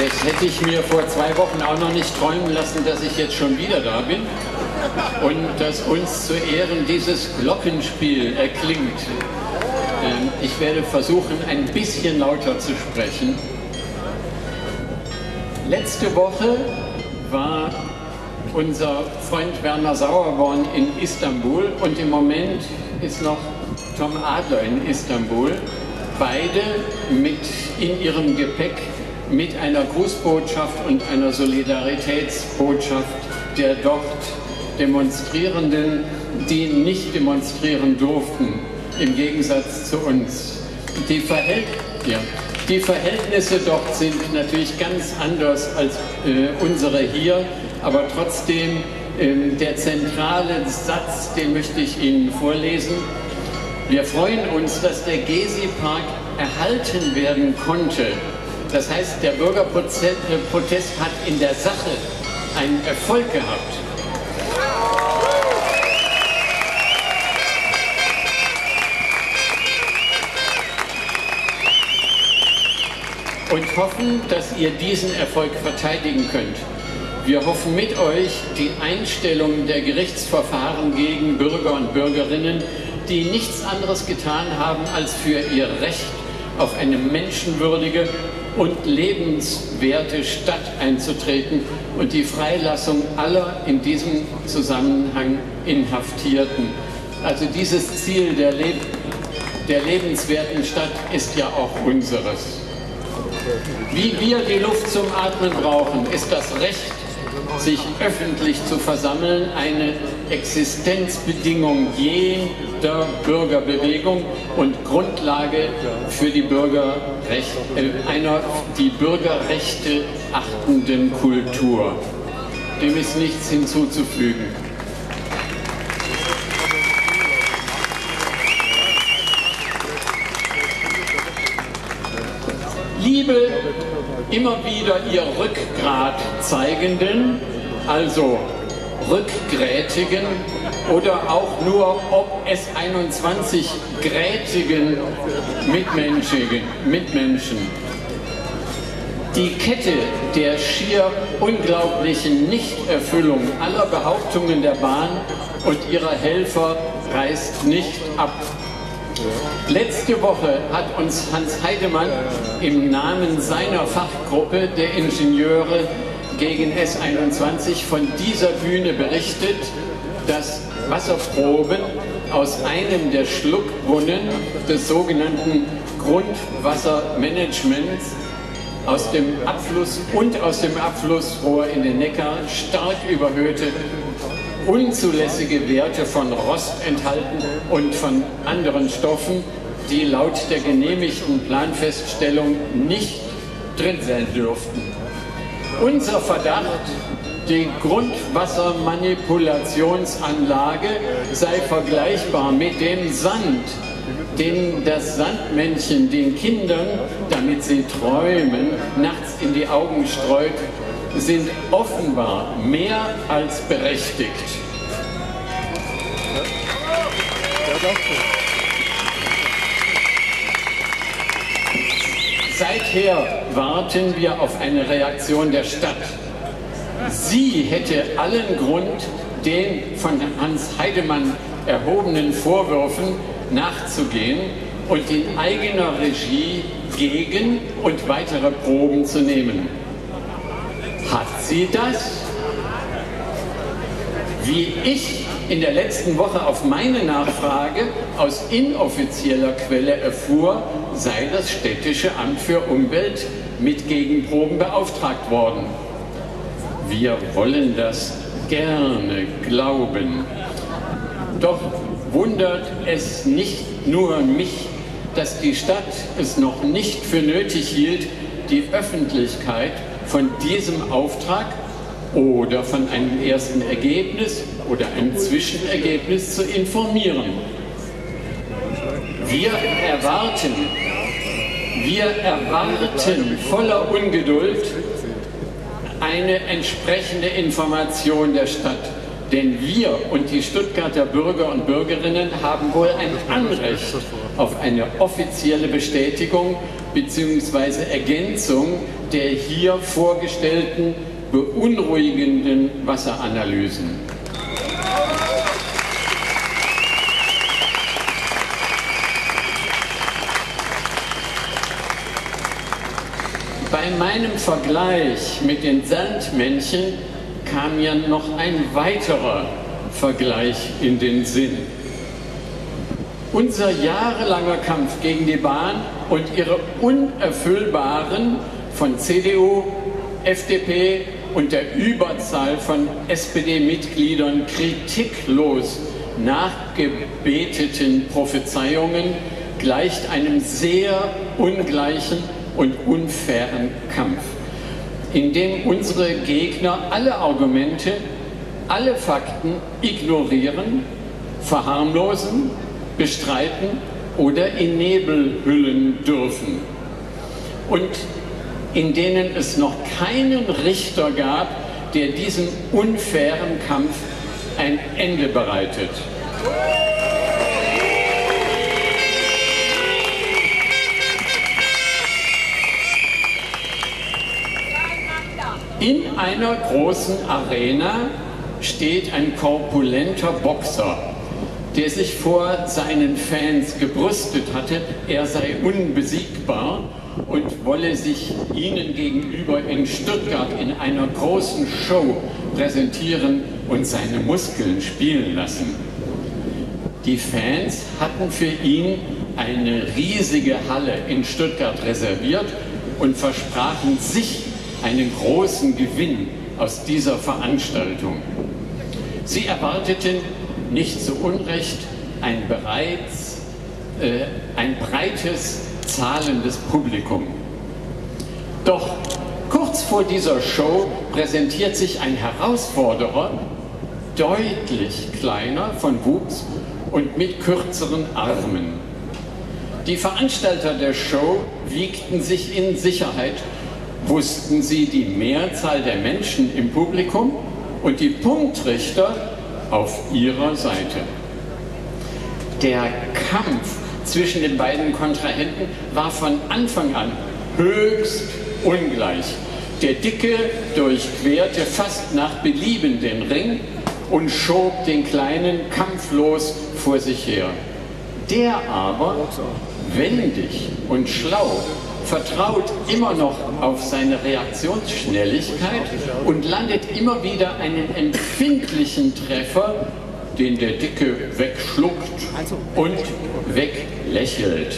Das hätte ich mir vor 2 Wochen auch noch nicht träumen lassen, dass ich jetzt schon wieder da bin und dass uns zu Ehren dieses Glockenspiel erklingt. Ich werde versuchen, ein bisschen lauter zu sprechen. Letzte Woche war unser Freund Werner Sauerborn in Istanbul und im Moment ist noch Tom Adler in Istanbul. Beide in ihrem Gepäck mit einer Grußbotschaft und einer Solidaritätsbotschaft der dort Demonstrierenden, die nicht demonstrieren durften, im Gegensatz zu uns. Die Verhältnisse dort sind natürlich ganz anders als unsere hier, aber trotzdem der zentrale Satz, den möchte ich Ihnen vorlesen. Wir freuen uns, dass der Gezi-Park erhalten werden konnte. Das heißt, der Bürgerprotest hat in der Sache einen Erfolg gehabt. Und hoffen, dass ihr diesen Erfolg verteidigen könnt. Wir hoffen mit euch die Einstellung der Gerichtsverfahren gegen Bürger und Bürgerinnen, die nichts anderes getan haben, als für ihr Recht auf eine menschenwürdige und lebenswerte Stadt einzutreten und die Freilassung aller in diesem Zusammenhang Inhaftierten. Also dieses Ziel der lebenswerten Stadt ist ja auch unseres. Wie wir die Luft zum Atmen brauchen, ist das Recht, sich öffentlich zu versammeln, eine Existenzbedingung jeder Bürgerbewegung und Grundlage für die einer die Bürgerrechte achtenden Kultur. Dem ist nichts hinzuzufügen. Liebe immer wieder ihr Rückgrat zeigenden, also rückgrätigen oder auch nur ob es 21 grätigen Mitmenschen. Die Kette der schier unglaublichen Nichterfüllung aller Behauptungen der Bahn und ihrer Helfer reißt nicht ab. Letzte Woche hat uns Hans Heidemann im Namen seiner Fachgruppe der Ingenieure gegen S21 von dieser Bühne berichtet, dass Wasserproben aus einem der Schluckbrunnen des sogenannten Grundwassermanagements aus dem Abfluss und aus dem Abflussrohr in den Neckar stark überhöhte unzulässige Werte von Rost enthalten und von anderen Stoffen, die laut der genehmigten Planfeststellung nicht drin sein dürften. Unser Verdacht, die Grundwassermanipulationsanlage sei vergleichbar mit dem Sand, den das Sandmännchen den Kindern, damit sie träumen, nachts in die Augen streut, sind offenbar mehr als berechtigt. Seither warten wir auf eine Reaktion der Stadt. Sie hätte allen Grund, den von Hans Heidemann erhobenen Vorwürfen nachzugehen und in eigener Regie Gegen- und weitere Proben zu nehmen. Hat sie das? Wie ich in der letzten Woche auf meine Nachfrage aus inoffizieller Quelle erfuhr, sei das Städtische Amt für Umwelt mit Gegenproben beauftragt worden. Wir wollen das gerne glauben. Doch wundert es nicht nur mich, dass die Stadt es noch nicht für nötig hielt, die Öffentlichkeit von diesem Auftrag oder von einem ersten Ergebnis oder einem Zwischenergebnis zu informieren. Wir erwarten voller Ungeduld eine entsprechende Information der Stadt. Denn wir und die Stuttgarter Bürger und Bürgerinnen haben wohl ein Anrecht auf eine offizielle Bestätigung bzw. Ergänzung der hier vorgestellten beunruhigenden Wasseranalysen. Bei meinem Vergleich mit den Sandmännchen kam mir noch ein weiterer Vergleich in den Sinn. Unser jahrelanger Kampf gegen die Bahn und ihre unerfüllbaren, von CDU, FDP und der Überzahl von SPD-Mitgliedern kritiklos nachgebeteten Prophezeiungen gleicht einem sehr ungleichen und unfairen Kampf, in dem unsere Gegner alle Argumente, alle Fakten ignorieren, verharmlosen, bestreiten oder in Nebel hüllen dürfen. Und in denen es noch keinen Richter gab, der diesem unfairen Kampf ein Ende bereitet. In einer großen Arena steht ein korpulenter Boxer, der sich vor seinen Fans gebrüstet hatte, er sei unbesiegbar und wolle sich ihnen gegenüber in Stuttgart in einer großen Show präsentieren und seine Muskeln spielen lassen. Die Fans hatten für ihn eine riesige Halle in Stuttgart reserviert und versprachen sich einen großen Gewinn aus dieser Veranstaltung. Sie erwarteten nicht zu Unrecht ein breites, zahlendes Publikum. Doch kurz vor dieser Show präsentiert sich ein Herausforderer, deutlich kleiner von Wuchs und mit kürzeren Armen. Die Veranstalter der Show wiegten sich in Sicherheit. Wussten sie die Mehrzahl der Menschen im Publikum und die Punktrichter auf ihrer Seite. Der Kampf zwischen den beiden Kontrahenten war von Anfang an höchst ungleich. Der Dicke durchquerte fast nach Belieben den Ring und schob den Kleinen kampflos vor sich her. Der aber, wendig und schlau, vertraut immer noch auf seine Reaktionsschnelligkeit und landet immer wieder einen empfindlichen Treffer, den der Dicke wegschluckt und weglächelt.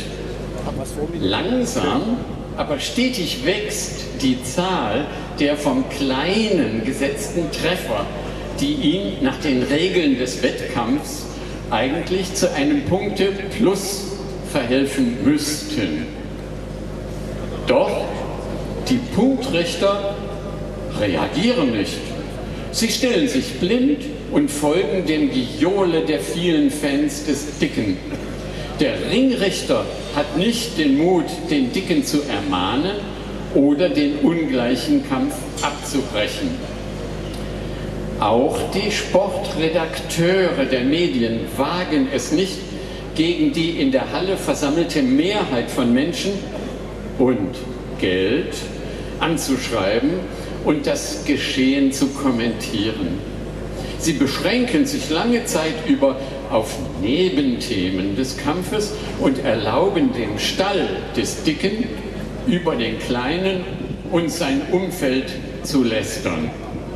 Langsam, aber stetig wächst die Zahl der vom Kleinen gesetzten Treffer, die ihm nach den Regeln des Wettkampfs eigentlich zu einem Punkte-Plus verhelfen müssten. Doch die Punktrichter reagieren nicht. Sie stellen sich blind und folgen dem Gejohle der vielen Fans des Dicken. Der Ringrichter hat nicht den Mut, den Dicken zu ermahnen oder den ungleichen Kampf abzubrechen. Auch die Sportredakteure der Medien wagen es nicht, gegen die in der Halle versammelte Mehrheit von Menschen und Geld anzuschreiben und das Geschehen zu kommentieren. Sie beschränken sich lange Zeit über auf Nebenthemen des Kampfes und erlauben dem Stall des Dicken über den Kleinen und sein Umfeld zu lästern.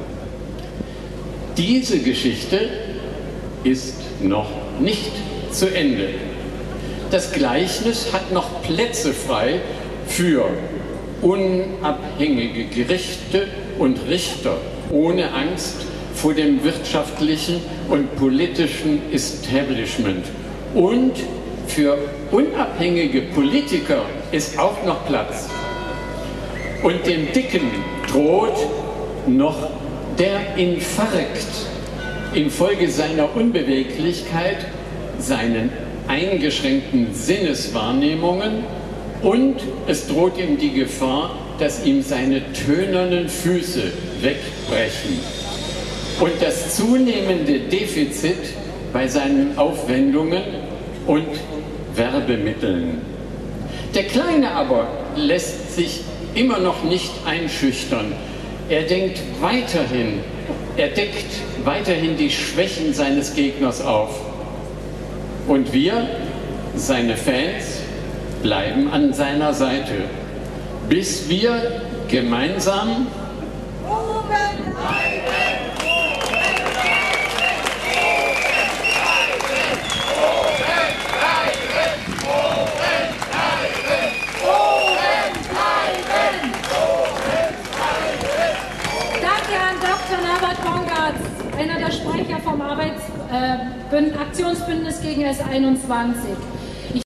Diese Geschichte ist noch nicht zu Ende. Das Gleichnis hat noch Plätze frei für unabhängige Gerichte und Richter ohne Angst vor dem wirtschaftlichen und politischen Establishment. Und für unabhängige Politiker ist auch noch Platz. Und dem Dicken droht noch der Infarkt infolge seiner Unbeweglichkeit, seinen eingeschränkten Sinneswahrnehmungen, und es droht ihm die Gefahr, dass ihm seine tönernen Füße wegbrechen. Und das zunehmende Defizit bei seinen Aufwendungen und Werbemitteln. Der Kleine aber lässt sich immer noch nicht einschüchtern. Er deckt weiterhin die Schwächen seines Gegners auf. Und wir, seine Fans, bleiben an seiner Seite, bis wir gemeinsam einer der Sprecher vom Aktionsbündnis gegen S21.